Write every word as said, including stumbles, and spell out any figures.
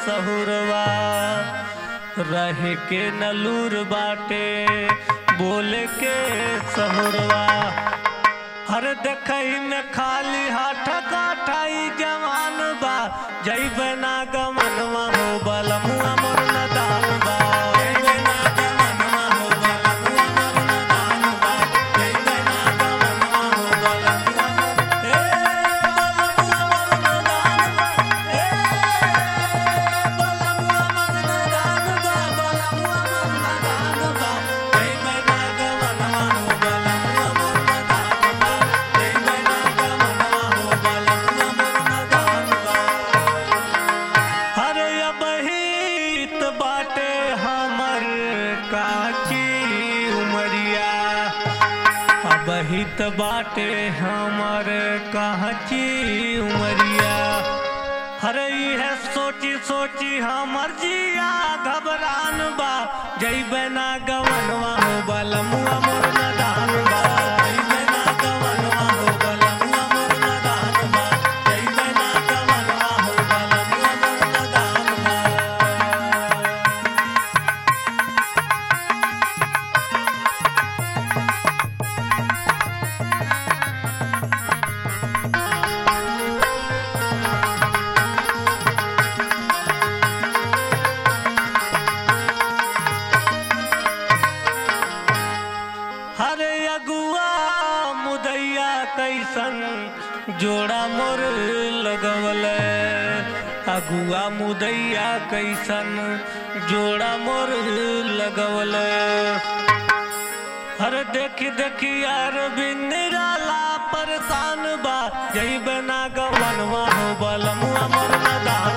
सहुरवा रह के नलूर बाटे बोल के सहुरवा हर देखही में खाली हाथ काठाई जवान बा जइबे ना गमनवा हो बलमुआ मोर नदान बा जइबे ना गमनवा हो बलमुआ मोर नदान बा जइबे ना गमनवा हो बलमुआ मोर ए बलमुआ मोर नदान बा ए बलमुआ मोर नदान बा बलमुआ मोर नदान बा जइबे ना गमनवा हो बलमुआ मोर नदान बा जइबे ना गमनवा हो बलमुआ मोर नदान बा हरे अबहित बाटे हमर काची उमरिया अबहित बाटे हमर काची उमरिया हरे है सोची सोची हमर जिया घबरान बा जइबे ना गवनवा हो बलमुआ मोर नदान बा जइबे ना गवनवा हो बलमुआ मोर नदान बा जइबे ना गवनवा हो बलमुआ मोर नदान बा हरे अगुआ मुदैया कैसन जोड़ा मोर लगवल अगुआ मुदैया कैसन जोड़ा मोर लगवल हर देखी देखी यार बिनराला परेशान बा जइबे ना गवनवा हो बलमुआ मोर नदान